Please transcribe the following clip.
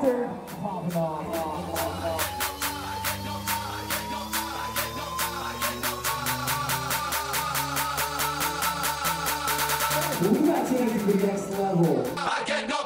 Creatington popping off. We got taken to the next level. I get no